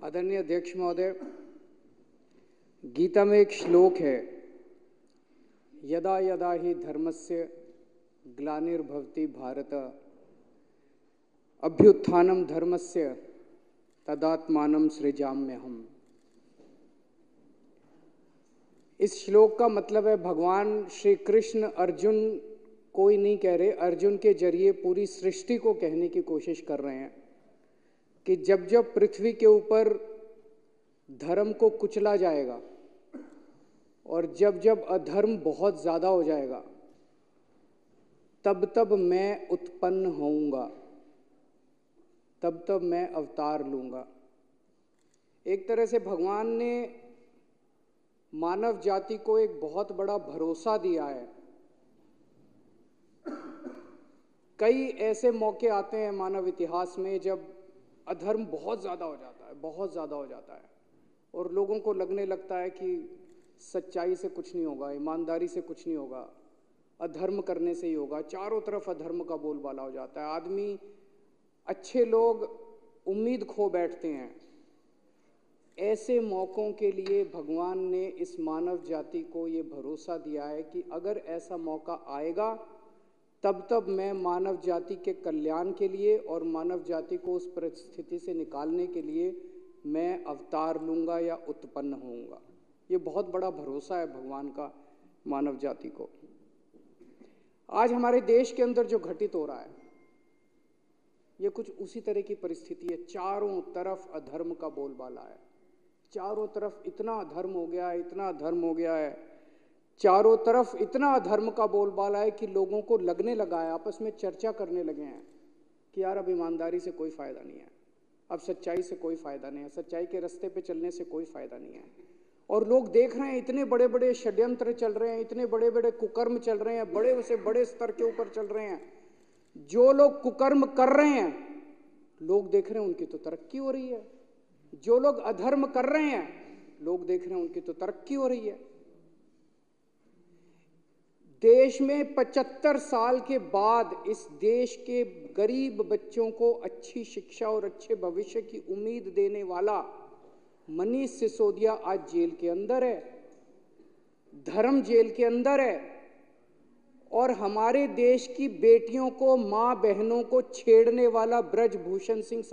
आदरणीय अध्यक्ष महोदय, गीता में एक श्लोक है, यदा यदा हि धर्मस्य ग्लानिर्भवति भारत अभ्युत्थानं धर्मस्य तदात्मानं सृजाम्यहम्। इस श्लोक का मतलब है भगवान श्री कृष्ण अर्जुन कोई नहीं कह रहे, अर्जुन के जरिए पूरी सृष्टि को कहने की कोशिश कर रहे हैं कि जब जब पृथ्वी के ऊपर धर्म को कुचला जाएगा और जब जब अधर्म बहुत ज़्यादा हो जाएगा, तब तब मैं उत्पन्न होऊंगा, तब तब मैं अवतार लूंगा। एक तरह से भगवान ने मानव जाति को एक बहुत बड़ा भरोसा दिया है। कई ऐसे मौके आते हैं मानव इतिहास में जब अधर्म बहुत ज़्यादा हो जाता है, बहुत ज़्यादा हो जाता है और लोगों को लगने लगता है कि सच्चाई से कुछ नहीं होगा, ईमानदारी से कुछ नहीं होगा, अधर्म करने से ही होगा। चारों तरफ अधर्म का बोलबाला हो जाता है, आदमी, अच्छे लोग उम्मीद खो बैठते हैं। ऐसे मौक़ों के लिए भगवान ने इस मानव जाति को ये भरोसा दिया है कि अगर ऐसा मौका आएगा तब तब मैं मानव जाति के कल्याण के लिए और मानव जाति को उस परिस्थिति से निकालने के लिए मैं अवतार लूँगा या उत्पन्न होऊंगा। ये बहुत बड़ा भरोसा है भगवान का मानव जाति को। आज हमारे देश के अंदर जो घटित हो रहा है, ये कुछ उसी तरह की परिस्थिति है। चारों तरफ अधर्म का बोलबाला है, चारों तरफ इतना अधर्म हो गया है, इतना अधर्म हो गया है, चारों तरफ इतना अधर्म का बोलबाला है कि लोगों को लगने लगा है, आपस में चर्चा करने लगे हैं कि यार अब ईमानदारी से कोई फ़ायदा नहीं है, अब सच्चाई से कोई फ़ायदा नहीं है, सच्चाई के रास्ते पे चलने से कोई फ़ायदा नहीं है। और लोग देख रहे हैं इतने बड़े बड़े षड्यंत्र चल रहे हैं, इतने बड़े बड़े कुकर्म चल रहे हैं, बड़े से बड़े स्तर के ऊपर चल रहे हैं। जो लोग कुकर्म कर रहे हैं, लोग देख रहे हैं उनकी तो तरक्की हो रही है। जो लोग अधर्म कर रहे हैं, लोग देख रहे हैं उनकी तो तरक्की हो रही है। देश में 75 साल के बाद इस देश के गरीब बच्चों को अच्छी शिक्षा और अच्छे भविष्य की उम्मीद देने वाला मनीष सिसोदिया आज जेल के अंदर है, धर्म जेल के अंदर है। और हमारे देश की बेटियों को, माँ बहनों को छेड़ने वाला ब्रजभूषण सिंह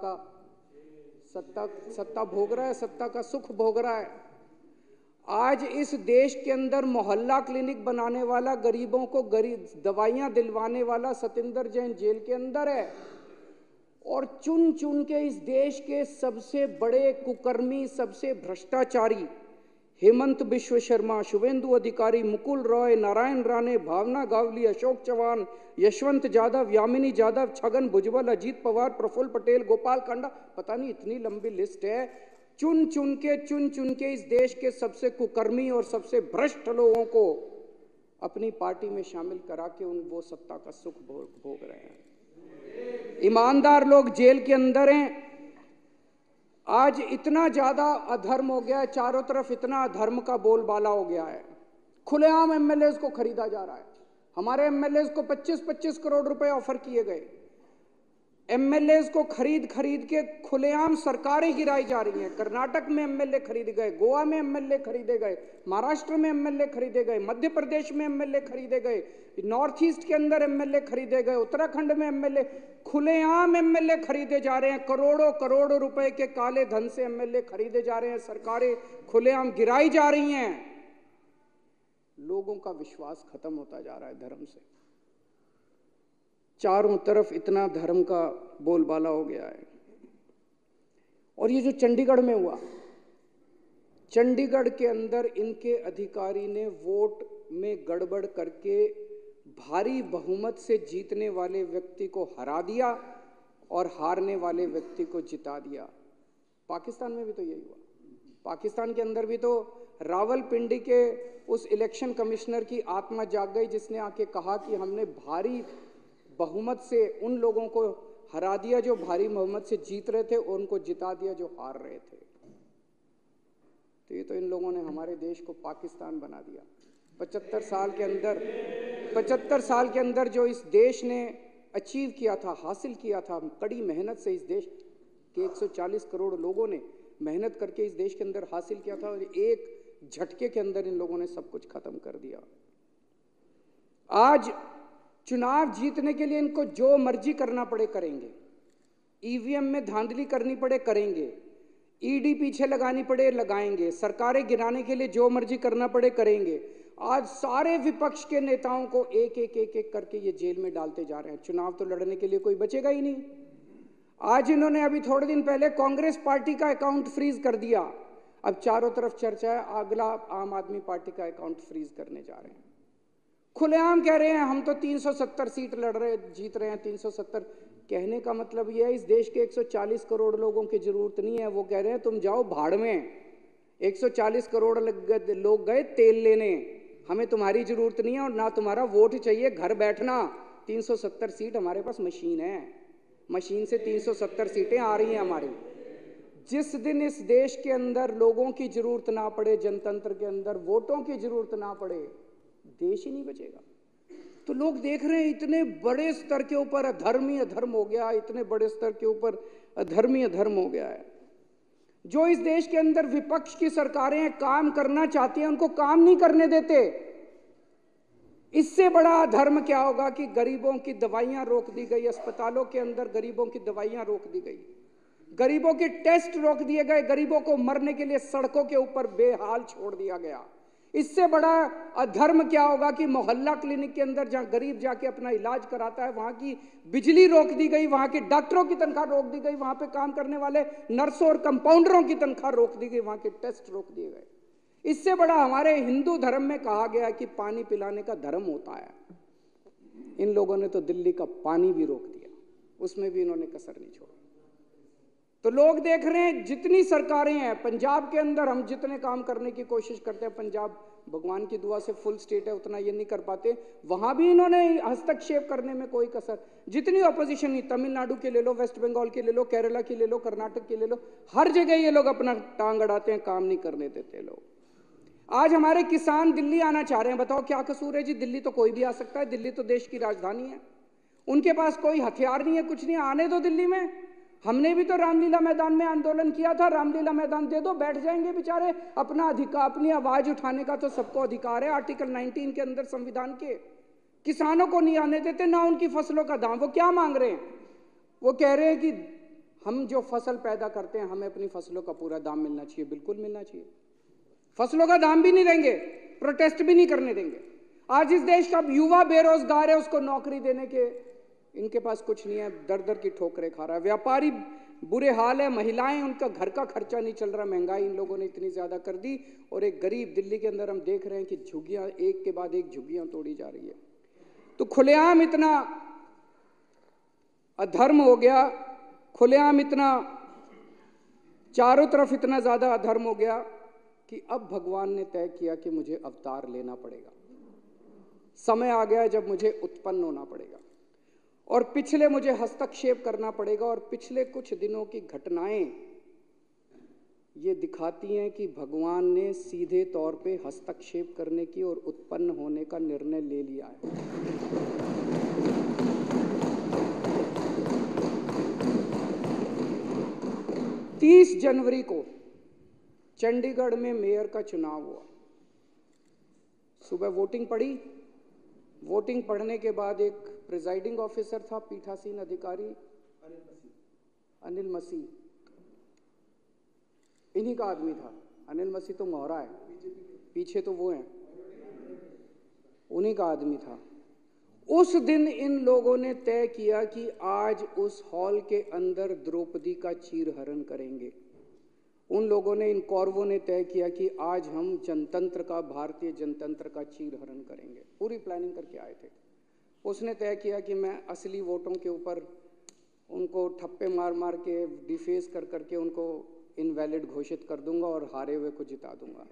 सत्ता भोग रहा है, सत्ता का सुख भोग रहा है। आज इस देश के अंदर मोहल्ला क्लिनिक बनाने वाला, गरीबों को दवाइयां दिलवाने वाला सतिंदर जैन जेल के अंदर है। और चुन चुन के इस देश के सबसे बड़े कुकर्मी, सबसे भ्रष्टाचारी हेमंत बिश्व शर्मा, शुभेंदु अधिकारी, मुकुल रॉय, नारायण राणे, भावना गावली, अशोक चौहान, यशवंत यादव, यामिनी यादव, छगन भुजबल, अजीत पवार, प्रफुल्ल पटेल, गोपाल कांडा, पता नहीं इतनी लंबी लिस्ट है। चुन चुन के इस देश के सबसे कुकर्मी और सबसे भ्रष्ट लोगों को अपनी पार्टी में शामिल करा के वो सत्ता का सुख भोग रहे हैं। ईमानदार लोग जेल के अंदर हैं। आज इतना ज्यादा अधर्म हो गया है, चारों तरफ इतना अधर्म का बोलबाला हो गया है, खुलेआम एमएलएज को खरीदा जा रहा है। हमारे एमएलएज को 25-25 करोड़ रुपए ऑफर किए गए। एमएलएज को खरीद के खुलेआम सरकारें गिराई जा रही हैं। कर्नाटक में एमएलए खरीदे गए, गोवा में एमएलए खरीदे गए, महाराष्ट्र में एमएलए खरीदे गए, मध्य प्रदेश में एमएलए खरीदे गए, नॉर्थ ईस्ट के अंदर एमएलए खरीदे गए, उत्तराखंड में एमएलए, खुलेआम एमएलए खरीदे जा रहे हैं। करोड़ों करोड़ रुपए के काले धन से एमएलए खरीदे जा रहे हैं, सरकारें खुलेआम गिराई जा रही हैं। लोगों का विश्वास खत्म होता जा रहा है धर्म से। चारों तरफ इतना धर्म का बोलबाला हो गया है। और ये जो चंडीगढ़ में हुआ, चंडीगढ़ के अंदर इनके अधिकारी ने वोट में गड़बड़ करके भारी बहुमत से जीतने वाले व्यक्ति को हरा दिया और हारने वाले व्यक्ति को जिता दिया। पाकिस्तान में भी तो यही हुआ। पाकिस्तान के अंदर भी तो रावलपिंडी के उस इलेक्शन कमिश्नर की आत्मा जाग गई जिसने आके कहा कि हमने भारी बहुमत से उन लोगों को हरा दिया जो भारी बहुमत से जीत रहे थे और उनको जिता दिया जो हार रहे थे। तो ये तो इन लोगों ने हमारे देश को पाकिस्तान बना दिया। 75 साल के अंदर जो इस देश ने अचीव किया था, हासिल किया था, कड़ी मेहनत से इस देश के 140 करोड़ लोगों ने मेहनत करके इस देश के अंदर हासिल किया था, और एक झटके के अंदर इन लोगों ने सब कुछ खत्म कर दिया। आज चुनाव जीतने के लिए इनको जो मर्जी करना पड़े करेंगे, ईवीएम में धांधली करनी पड़े करेंगे, ईडी पीछे लगानी पड़े लगाएंगे, सरकारें गिराने के लिए जो मर्जी करना पड़े करेंगे। आज सारे विपक्ष के नेताओं को एक एक एक एक करके ये जेल में डालते जा रहे हैं। चुनाव तो लड़ने के लिए कोई बचेगा ही नहीं। आज इन्होंने अभी थोड़े दिन पहले कांग्रेस पार्टी का अकाउंट फ्रीज कर दिया। अब चारों तरफ चर्चा है अगला आम आदमी पार्टी का अकाउंट फ्रीज करने जा रहे हैं। खुलेआम कह रहे हैं हम तो 370 सीट लड़ रहे जीत रहे हैं। 370 कहने का मतलब यह है इस देश के 140 करोड़ लोगों की जरूरत नहीं है। वो कह रहे हैं तुम जाओ भाड़ में, 140 करोड़ लोग गए तेल लेने, हमें तुम्हारी जरूरत नहीं है और ना तुम्हारा वोट चाहिए, घर बैठना। 370 सीट हमारे पास मशीन है, मशीन से 370 सीटें आ रही हैं हमारी। जिस दिन इस देश के अंदर लोगों की जरूरत ना पड़े, जनतंत्र के अंदर वोटों की जरूरत ना पड़े, देश ही नहीं बचेगा। तो लोग देख रहे हैं इतने बड़े स्तर के ऊपर अधर्म ही अधर्म हो गया, इतने बड़े स्तर के ऊपर अधर्म ही अधर्म हो गया है। जो इस देश के अंदर विपक्ष की सरकारें काम करना चाहती हैं उनको काम नहीं करने देते। इससे बड़ा अधर्म क्या होगा कि गरीबों की दवाइयां रोक दी गई, अस्पतालों के अंदर गरीबों की दवाइयां रोक दी गई, गरीबों के टेस्ट रोक दिए गए, गरीबों को मरने के लिए सड़कों के ऊपर बेहाल छोड़ दिया गया। इससे बड़ा अधर्म क्या होगा कि मोहल्ला क्लिनिक के अंदर जहां गरीब जाके अपना इलाज कराता है वहां की बिजली रोक दी गई, वहां के डॉक्टरों की तनख्वाह रोक दी गई, वहां पे काम करने वाले नर्सों और कंपाउंडरों की तनख्वाह रोक दी गई, वहां के टेस्ट रोक दिए गए। इससे बड़ा हमारे हिंदू धर्म में कहा गया कि पानी पिलाने का धर्म होता है। इन लोगों ने तो दिल्ली का पानी भी रोक दिया, उसमें भी इन्होंने कसर नहीं छोड़ी। तो लोग देख रहे हैं जितनी सरकारें हैं पंजाब के अंदर, हम जितने काम करने की कोशिश करते हैं, पंजाब भगवान की दुआ से फुल स्टेट है, उतना ये नहीं कर पाते, वहां भी इन्होंने हस्तक्षेप करने में कोई कसर। जितनी ऑपोजिशन ही, तमिलनाडु के ले लो, वेस्ट बंगाल के ले लो, केरला की ले लो, कर्नाटक की ले लो, हर जगह ये लोग अपना टांग अड़ाते हैं, काम नहीं करने देते लोग। आज हमारे किसान दिल्ली आना चाह रहे हैं, बताओ क्या कसूर है जी? दिल्ली तो कोई भी आ सकता है, दिल्ली तो देश की राजधानी है, उनके पास कोई हथियार नहीं है, कुछ नहीं, आने दो दिल्ली में। हमने भी तो रामलीला मैदान में आंदोलन किया था, रामलीला मैदान दे दो, बैठ जाएंगे बेचारे। अपना अधिकार, अपनी आवाज उठाने का तो सबको अधिकार है आर्टिकल 19 के अंदर संविधान के। किसानों को नहीं आने देते, ना उनकी फसलों का दाम। वो क्या मांग रहे हैं? वो कह रहे हैं कि हम जो फसल पैदा करते हैं हमें अपनी फसलों का पूरा दाम मिलना चाहिए। बिल्कुल मिलना चाहिए, फसलों का दाम भी नहीं देंगे, प्रोटेस्ट भी नहीं करने देंगे। आज इस देश का युवा बेरोजगार है, उसको नौकरी देने के इनके पास कुछ नहीं है, दर दर की ठोकरें खा रहा है। व्यापारी बुरे हाल है, महिलाएं, उनका घर का खर्चा नहीं चल रहा, महंगाई इन लोगों ने इतनी ज्यादा कर दी। और एक गरीब दिल्ली के अंदर हम देख रहे हैं कि झुग्गियां एक के बाद एक झुग्गियां तोड़ी जा रही है। तो खुलेआम इतना अधर्म हो गया, खुलेआम इतना चारों तरफ इतना ज्यादा अधर्म हो गया कि अब भगवान ने तय किया कि मुझे अवतार लेना पड़ेगा। समय आ गया जब मुझे उत्पन्न होना पड़ेगा और पिछले मुझे हस्तक्षेप करना पड़ेगा। और पिछले कुछ दिनों की घटनाएं ये दिखाती हैं कि भगवान ने सीधे तौर पे हस्तक्षेप करने की और उत्पन्न होने का निर्णय ले लिया है। 30 जनवरी को चंडीगढ़ में मेयर का चुनाव हुआ। सुबह वोटिंग पड़ी, वोटिंग पढ़ने के बाद एक प्रिजाइडिंग ऑफिसर था, पीठासीन अधिकारी अनिल मसीह, इन्हीं का आदमी था। अनिल मसीह तो मोहरा है, पीछे तो वो हैं, उन्हीं का आदमी था। उस दिन इन लोगों ने तय किया कि आज उस हॉल के अंदर द्रौपदी का चीरहरण करेंगे। उन लोगों ने, इन कौरवों ने तय किया कि आज हम जनतंत्र का, भारतीय जनतंत्र का चीरहरण करेंगे। पूरी प्लानिंग करके आए थे। उसने तय किया कि मैं असली वोटों के ऊपर उनको ठप्पे मार मार के, डिफेस कर करके उनको इनवैलिड घोषित कर दूंगा और हारे हुए को जिता दूंगा।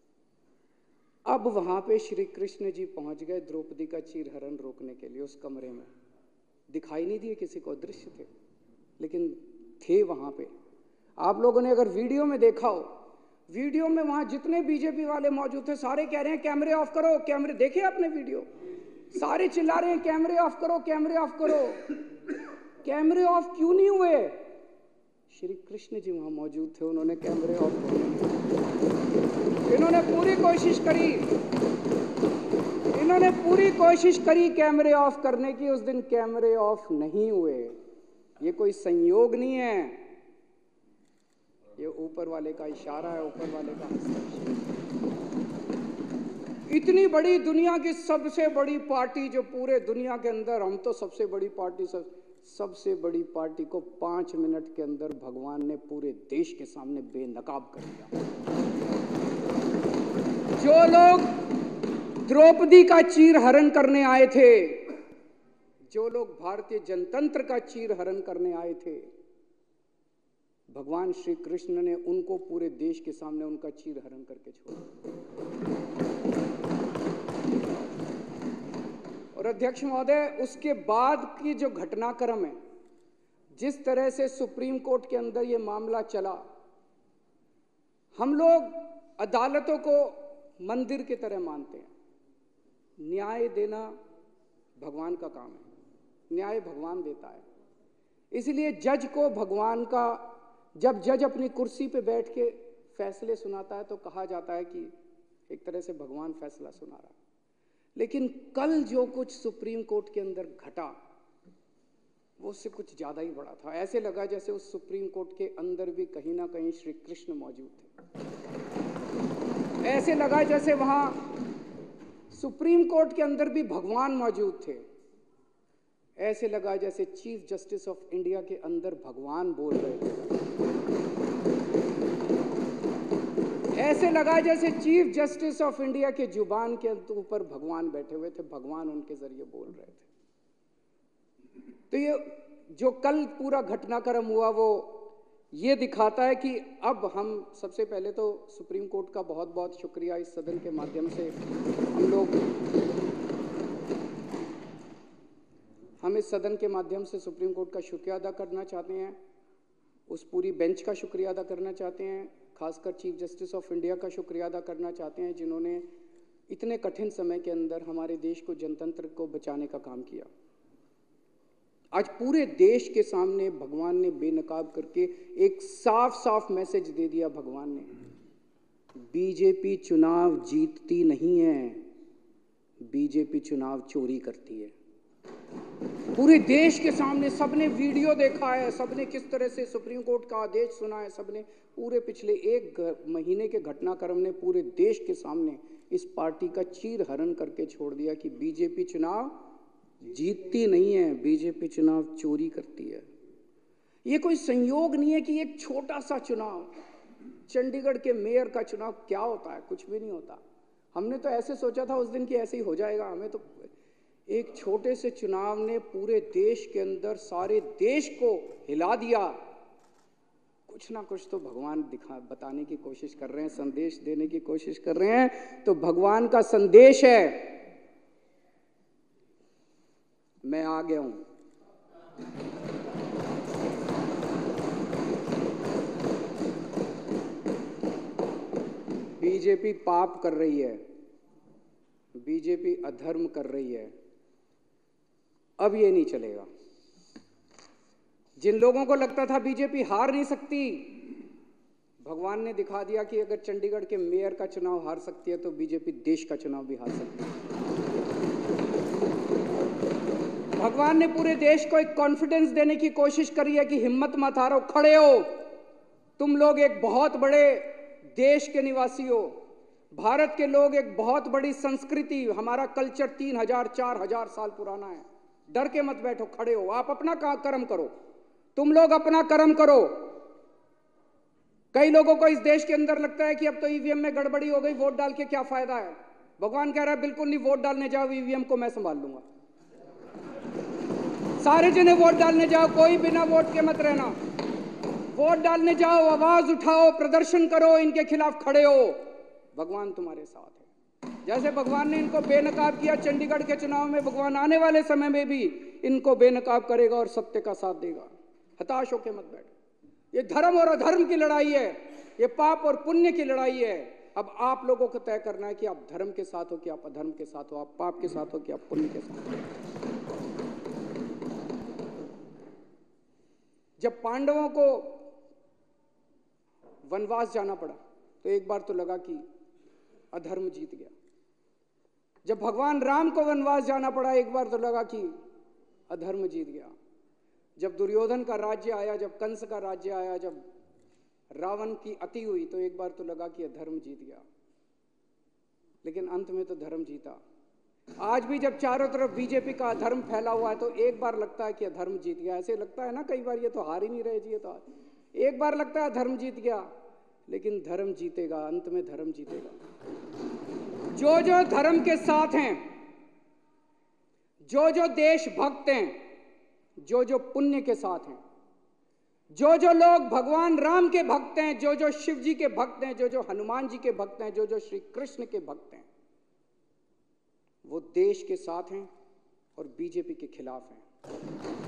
अब वहां पे श्री कृष्ण जी पहुंच गए द्रौपदी का चीरहरण रोकने के लिए। उस कमरे में दिखाई नहीं दिए किसी को, दृश्य थे, लेकिन थे वहां पे। आप लोगों ने अगर वीडियो में देखा हो, वीडियो में वहां जितने बीजेपी वाले मौजूद थे सारे कह रहे हैं कैमरे ऑफ करो, कैमरे। देखे आपने वीडियो? सारे चिल्ला रहे हैं कैमरे ऑफ करो, कैमरे ऑफ करो। कैमरे ऑफ क्यों नहीं हुए? श्री कृष्ण जी वहाँ मौजूद थे, उन्होंने कैमरे ऑफ किए। इन्होंने पूरी कोशिश करी कैमरे ऑफ करने की, उस दिन कैमरे ऑफ नहीं हुए। ये कोई संयोग नहीं है, ये ऊपर वाले का इशारा है, ऊपर वाले का हस्तक्षेप। इतनी बड़ी दुनिया की सबसे बड़ी पार्टी जो पूरे दुनिया के अंदर, हम तो सबसे बड़ी पार्टी, सबसे बड़ी पार्टी को 5 मिनट के अंदर भगवान ने पूरे देश के सामने बेनकाब कर दिया। जो लोग द्रौपदी का चीरहरण करने आए थे, जो लोग भारतीय जनतंत्र का चीरहरण करने आए थे, भगवान श्री कृष्ण ने उनको पूरे देश के सामने उनका चीरहरण करके छोड़ा। और अध्यक्ष महोदय, उसके बाद की जो घटनाक्रम है, जिस तरह से सुप्रीम कोर्ट के अंदर ये मामला चला, हम लोग अदालतों को मंदिर की तरह मानते हैं। न्याय देना भगवान का काम है, न्याय भगवान देता है। इसलिए जज को भगवान का, जब जज अपनी कुर्सी पे बैठ के फैसले सुनाता है तो कहा जाता है कि एक तरह से भगवान फैसला सुना रहा है। लेकिन कल जो कुछ सुप्रीम कोर्ट के अंदर घटा, वो उससे कुछ ज्यादा ही बड़ा था। ऐसे लगा जैसे उस सुप्रीम कोर्ट के अंदर भी कहीं ना कहीं श्री कृष्ण मौजूद थे। ऐसे लगा जैसे वहां सुप्रीम कोर्ट के अंदर भी भगवान मौजूद थे। ऐसे लगा जैसे चीफ जस्टिस ऑफ इंडिया के अंदर भगवान बोल रहे थे। ऐसे लगा जैसे चीफ जस्टिस ऑफ इंडिया के जुबान के ऊपर भगवान बैठे हुए थे, भगवान उनके जरिए बोल रहे थे। तो ये जो कल पूरा घटनाक्रम हुआ, वो ये दिखाता है कि अब हम सबसे पहले तो सुप्रीम कोर्ट का बहुत बहुत शुक्रिया इस सदन के माध्यम से हम इस सदन के माध्यम से सुप्रीम कोर्ट का शुक्रिया अदा करना चाहते हैं, उस पूरी बेंच का शुक्रिया अदा करना चाहते हैं, खासकर चीफ जस्टिस ऑफ इंडिया का शुक्रिया अदा करना चाहते हैं, जिन्होंने इतने कठिन समय के अंदर हमारे देश को, जनतंत्र को बचाने का काम किया। आज पूरे देश के सामने भगवान ने बेनकाब करके एक साफ साफ मैसेज दे दिया। भगवान ने, बीजेपी चुनाव जीतती नहीं है, बीजेपी चुनाव चोरी करती है। पूरे देश के सामने सबने वीडियो देखा है, सबने किस तरह से सुप्रीम कोर्ट का आदेश सुना है, सबने पूरे पिछले 1 महीने के घटनाक्रम ने पूरे देश के सामने इस पार्टी का चीरहरण करके छोड़ दिया कि बीजेपी चुनाव जीतती नहीं है, बीजेपी चुनाव चोरी करती है। ये कोई संयोग नहीं है कि एक छोटा सा चुनाव, चंडीगढ़ के मेयर का चुनाव क्या होता है, कुछ भी नहीं होता। हमने तो ऐसे सोचा था उस दिन कि ऐसे ही हो जाएगा, हमें तो एक छोटे से चुनाव ने पूरे देश के अंदर सारे देश को हिला दिया। कुछ ना कुछ तो भगवान बताने की कोशिश कर रहे हैं, संदेश देने की कोशिश कर रहे हैं। तो भगवान का संदेश है, मैं आ गया हूं। बीजेपी पाप कर रही है, बीजेपी अधर्म कर रही है, अब ये नहीं चलेगा। जिन लोगों को लगता था बीजेपी हार नहीं सकती, भगवान ने दिखा दिया कि अगर चंडीगढ़ के मेयर का चुनाव हार सकती है तो बीजेपी देश का चुनाव भी हार सकती है। भगवान ने पूरे देश को एक कॉन्फिडेंस देने की कोशिश करी है कि हिम्मत मत हारो, खड़े हो, तुम लोग एक बहुत बड़े देश के निवासी हो। भारत के लोग एक बहुत बड़ी संस्कृति, हमारा कल्चर 3000-4000 साल पुराना है। डर के मत बैठो, खड़े हो, आप अपना कर्म करो, तुम लोग अपना कर्म करो। कई लोगों को इस देश के अंदर लगता है कि अब तो ईवीएम में गड़बड़ी हो गई, वोट डाल के क्या फायदा है। भगवान कह रहा है बिल्कुल नहीं, वोट डालने जाओ, ईवीएम को मैं संभाल लूंगा। सारे जने वोट डालने जाओ, कोई बिना वोट के मत रहना। वोट डालने जाओ, आवाज उठाओ, प्रदर्शन करो, इनके खिलाफ खड़े हो, भगवान तुम्हारे साथ है। जैसे भगवान ने इनको बेनकाब किया चंडीगढ़ के चुनाव में, भगवान आने वाले समय में भी इनको बेनकाब करेगा और सत्य का साथ देगा। हताश होकर मत बैठो। ये धर्म और अधर्म की लड़ाई है, ये पाप और पुण्य की लड़ाई है। अब आप लोगों को तय करना है कि आप धर्म के साथ हो कि आप अधर्म के साथ हो, आप पाप के साथ हो कि आप पुण्य के साथ हो। जब पांडवों को वनवास जाना पड़ा तो एक बार तो लगा कि अधर्म जीत गया। जब भगवान राम को वनवास जाना पड़ा एक बार तो लगा कि अधर्म जीत गया। जब दुर्योधन का राज्य आया, जब कंस का राज्य आया, जब रावण की अति हुई तो एक बार तो लगा कि अधर्म जीत गया, लेकिन अंत में तो धर्म जीता। आज भी जब चारों तरफ बीजेपी का अधर्म फैला हुआ है तो एक बार लगता है कि अधर्म जीत गया। ऐसे लगता है ना कई बार, ये तो हार ही नहीं रहे जी, ये तो एक बार लगता है धर्म जीत गया, लेकिन धर्म जीतेगा, अंत में धर्म जीतेगा। जो जो धर्म के साथ हैं, जो जो देशभक्त हैं, जो जो पुण्य के साथ हैं, जो जो लोग भगवान राम के भक्त हैं, जो जो शिव जी के भक्त हैं, जो जो हनुमान जी के भक्त हैं, जो जो श्री कृष्ण के भक्त हैं, वो देश के साथ हैं और बीजेपी के खिलाफ हैं।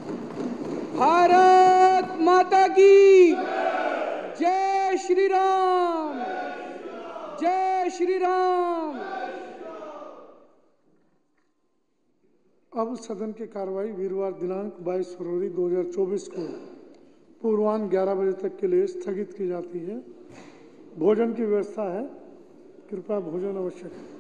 भारत माता की जय श्री राम, जय श्री राम। अब सदन की कार्रवाई वीरवार दिनांक 22 फरवरी 2024 को पूर्वाह्न 11 बजे तक के लिए स्थगित की जाती है। भोजन की व्यवस्था है, कृपया भोजन अवश्य करें।